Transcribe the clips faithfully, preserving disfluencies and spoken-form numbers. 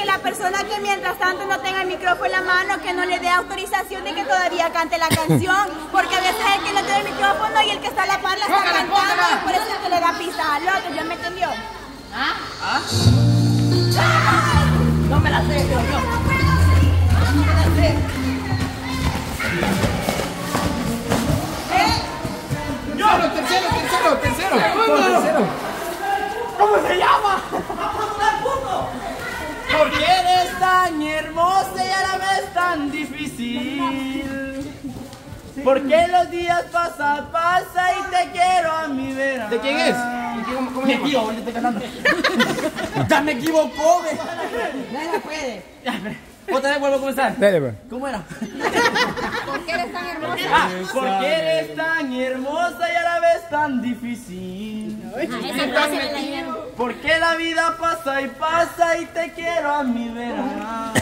que la persona que mientras tanto no tenga el micrófono en la mano, que no le dé autorización de que todavía cante la canción, porque a veces el que no tiene el micrófono y el que está a la par la está cantando, y por eso es que le da pista al otro. ¿Ya me entendió? ¿Ah? ¿Ah? No me la sé, yo, yo. No me la sé. ¿Eh? Yo, tercero, tercero, tercero. tercero. ¿Cómo se llama? Porque eres tan hermosa y a la vez tan difícil. Porque los días pasan, pasa y te quiero a mi vera. ¿De quién es? ¿Cómo, cómo me equivoco, yo estoy cantando. Ya me equivocó, me. No la puede. Otra vez vuelvo a comenzar. Dale, pues. ¿Cómo era? ¿Por qué eres tan hermosa? Ah, porque eres tan hermosa y a la vez tan difícil. Porque la vida pasa y pasa y te quiero a mi vera.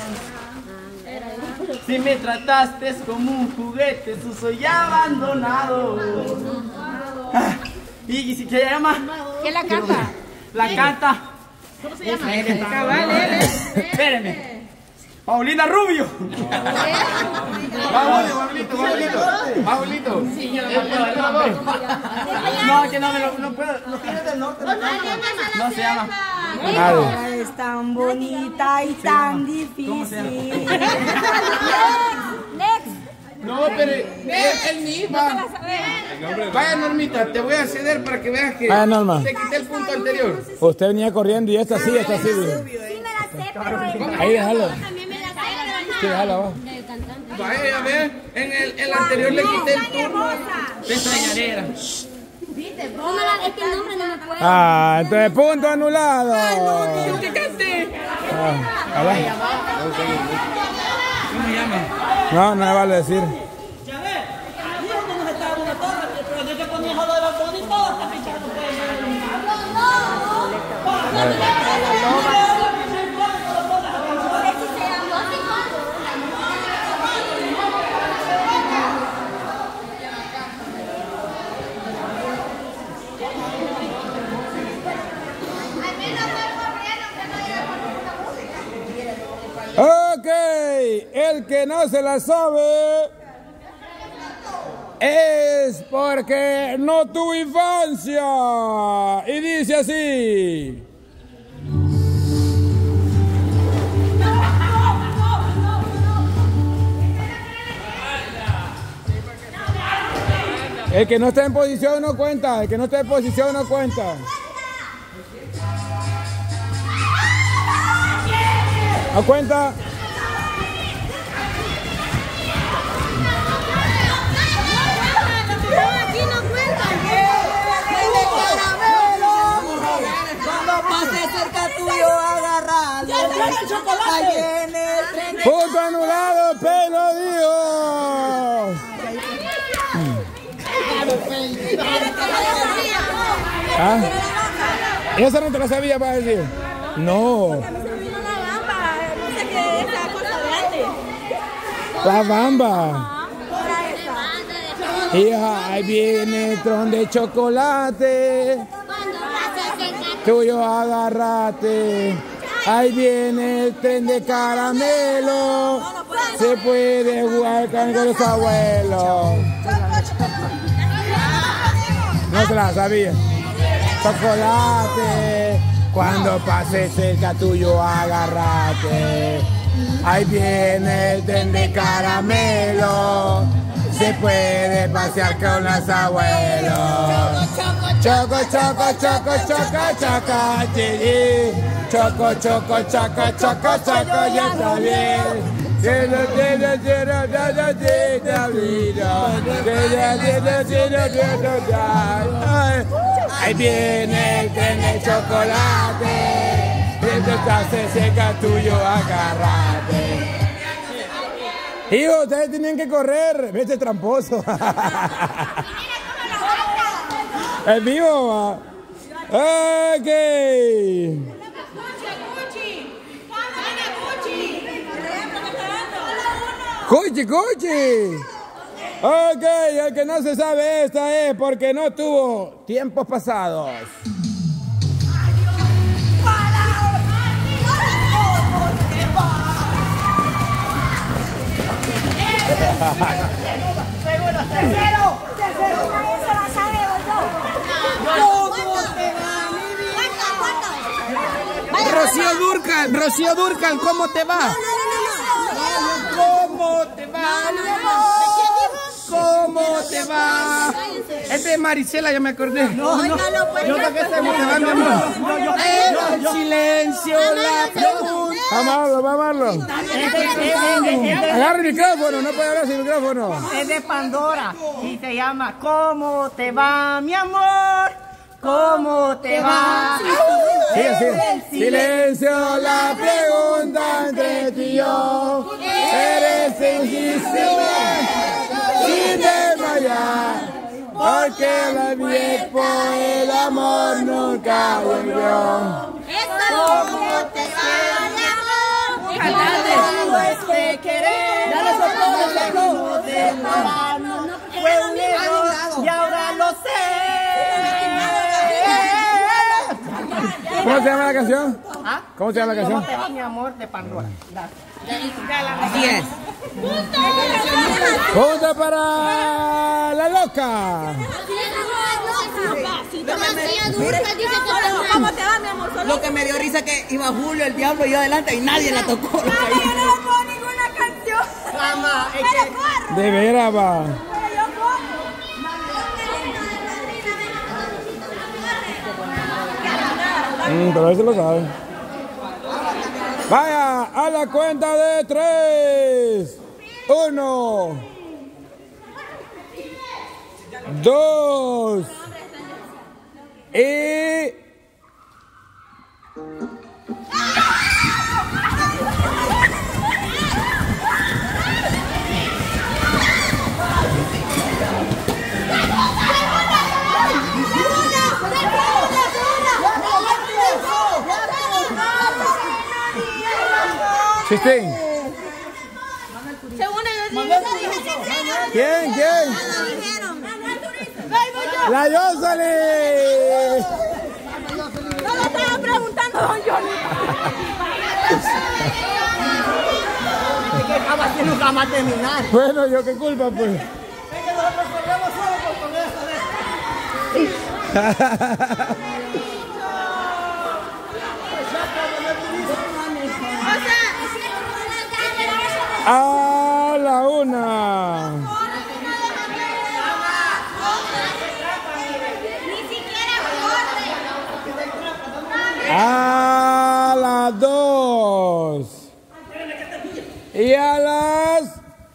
Si me trataste como un juguete, eso soy abandonado. Ah, y, y si que llama. ¿Quién la canta? La canta. ¿Cómo se llama? Espérenme. Paulina Rubio. Paulito, Paulito, Paulito. Paulito. No, que no me lo no puedo. Los tigres del norte. No se llama. Es tan bonita y tan difícil. Next. No, pero es el mismo. Vaya, Normita, te voy a ceder para que veas que Vaya, Norma. te quité el punto anterior. Usted venía corriendo y esta sí, esta sí. Sí me la sé, pero el- Ahí déjalo. también me la sé, pero Sí, déjalo abajo. Vaya, a ver, en el, el anterior le quité el turno. Te extrañaré. no me la, es que el nombre no me puede. Ah, entonces punto anulado. ¡Que cante! Ah, a ver. ¿Cómo se llama? No, no me vale decir. Ya ves, ahí es donde nos está dando la torre, pero yo te ponía jodo de balcón y todo está pichando por ahí. Ok, el que no se la sabe es porque no tuvo infancia. Y dice así. El que no está en posición no cuenta, el que no está en posición no cuenta. ¿No cuenta? Aquí no cuenta. Cuando pase cerca tuyo, agarralo. Ahí viene el tren. Punto anulado, pelo Dios. ¿Ah? ¿Esa no te la sabía para decir? No. La bamba. Hija, ahí viene el tron de chocolate. Tuyo agarrate. Ahí viene el tren de caramelo. Se puede jugar con los abuelos. No se la sabía. Chocolate. Cuando pase cerca tuyo agarrate. Ahí viene el tren de caramelo. Se puede pasear con los abuelos. Choco, choco, choco, choco, choco, chili. Choco, choco, choco, choco, choco, ya está bien. Ahí viene el tren de chocolate. Mientras se seca tuyo, agárrate. Hijo, ustedes tienen que correr. Vete tramposo. ¿Es vivo, va? Ok. Cuchi, cuchi. Ok, el que no se sabe esta es porque no tuvo tiempos pasados. Rocío Dúrcal, Rocío Dúrcal, ¿cómo te va? ¿Cómo te va, mi amor? ¿Cómo te va? Es de Marisela, ya me acordé. No, no. Yo creo que ¿cómo te va, mi amor? En silencio la pregunta. Vamos a hablarlo, vamos a hablarlo. Agarra el micrófono, no puede hablar sin micrófono. Es de Pandora y se llama ¿Cómo te va, mi amor? ¿Cómo te va? Sigue, sigue. Silencio la pregunta entre tú y yo. Eres sencillísima sin desmayar, porque la viejo el amor nunca volvió. ¿Cómo te va, mi amor? Cantando este querer, ¿cómo te va? Fue un error y ahora lo sé. ¿Cómo se llama la canción? ¿Ah? ¿Cómo se llama la canción? ¿Cómo te va, mi amor? De Pandora. Así es. Punto para la loca. ¿Cómo te va, mi amor? Solo Lo que me dio risa que iba Julio, el diablo, y yo adelante y nadie la tocó. yo no le pongo ninguna canción. Mamá, es Pero que... corro. De veras, va. Pero yo corro. Mm, pero eso lo sabe. Vaya, a la cuenta de tres. Uno. Dos. Y... Chistín. Segunda, yo dije. ¿Quién? ¿Quién? La Jocelyn. No lo estaba preguntando, don Johnny. Es que acaba haciendo nunca más terminar. Bueno, yo qué culpa, pues. Es que nosotros corremos solo por poner eso de... A la una. A las dos. Y a las...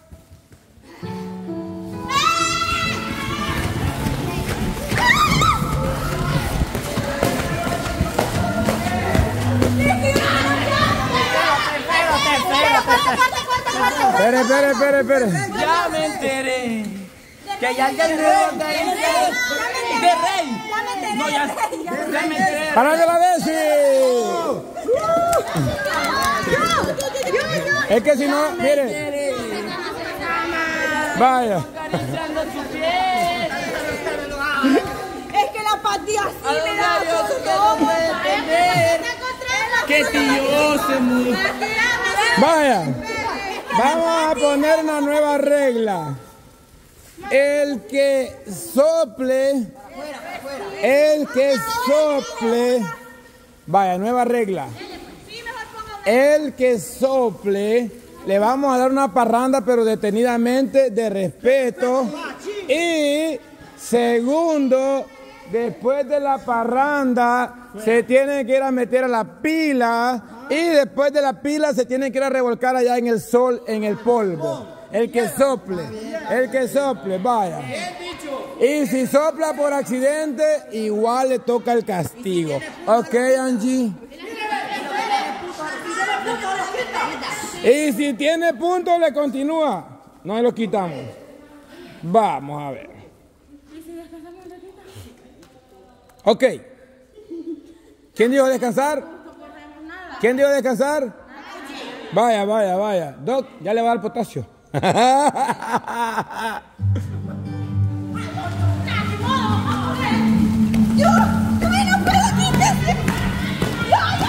Espere, espere, espere, espere. Ya me enteré que hay alguien nuevo de rey. No, ya, ya me enteré. ¡Para de la Desi! Es que si no, mire. Vaya. Es que la patía así me da Que tío se murió. Vaya. Vamos a poner una nueva regla. El que sople, el que sople, vaya, nueva regla. El que sople, le vamos a dar una parranda, pero detenidamente, de respeto. Y segundo, después de la parranda, se tiene que ir a meter a la pila. Y después de la pila se tiene que ir a revolcar allá en el sol, en el polvo. El que sople, el que sople, vaya. Y si sopla por accidente, igual le toca el castigo. Ok, Angie. Y si tiene punto, le continúa. No lo quitamos. Vamos a ver. Ok. ¿Quién dijo descansar? ¿Quién dijo descansar? Vaya, vaya, vaya. Doc, ya le va a dar potasio. Yo, yo no puedo quitarse. Yo, yo,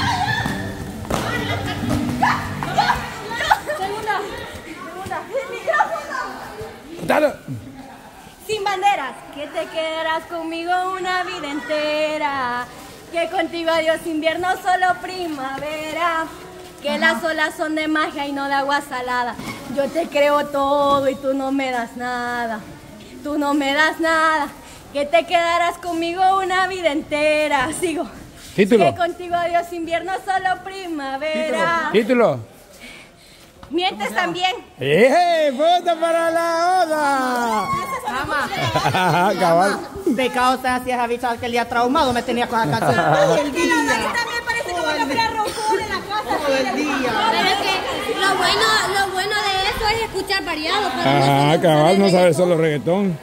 yo. Segunda, segunda. El micrófono. Dale. Sin banderas, que te quedarás conmigo una vida entera. Que contigo adiós invierno, solo primavera. Que las olas son de magia y no de agua salada. Yo te creo todo y tú no me das nada. Tú no me das nada. Que te quedarás conmigo una vida entera. Sigo. Título. Que contigo adiós invierno, solo primavera. Título. Mientes también. ¡Eh! ¡Vota para la oda! Mamá, Cabal. pecado se hacía habitual que el día traumado me tenía con la canción todo el Que la Dani día. también parece como que fuera roncón en la casa. Todo el día. Pero es que lo bueno, lo bueno de eso es escuchar variado. Pero no Ajá, solo cabal, el no sabe reggaetón. solo reggaetón.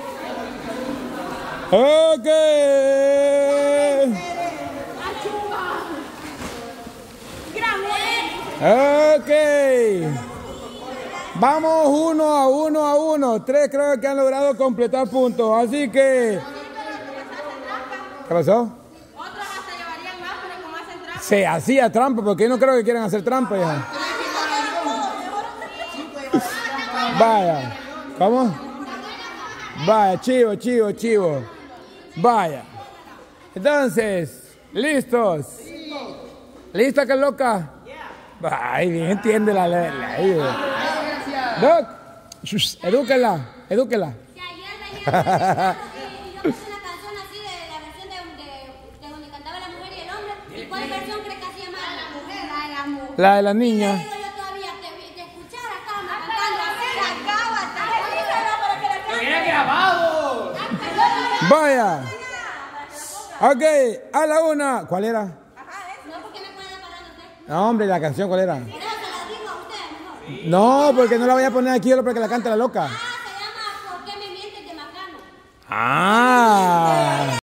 Ok. Ok. Vamos uno a uno a uno. Tres creo que han logrado completar puntos. Así que... ¿Qué pasó? Otros hasta llevarían más, pero como hacen trampa. Se hacía trampa, porque yo no creo que quieran hacer trampa ya. Vaya. ¿Cómo? Vaya, chivo, chivo, chivo. Vaya. Entonces, ¿listos? ¿Lista, que loca? Ay, bien entiende la ley. Doc, shush, edúquela, edúquela. Si ayer venía y yo puse una canción así de la versión de, de, de donde cantaba la mujer y el hombre. ¿Y cuál versión crees que hacía más? La mujer, la de la mujer. La de la Y niña. le digo yo todavía, te, te escuchara, estábamos cantando así. Vaya. Ok, a la una. ¿Cuál era? No, porque me puede parar usted. No, hombre, la canción, ¿cuál era? Pero se la digo a usted mejor. No, porque no la voy a poner aquí solo para que la cante la loca. Ah, se llama ¿Por qué me mientes de Macano? Ah.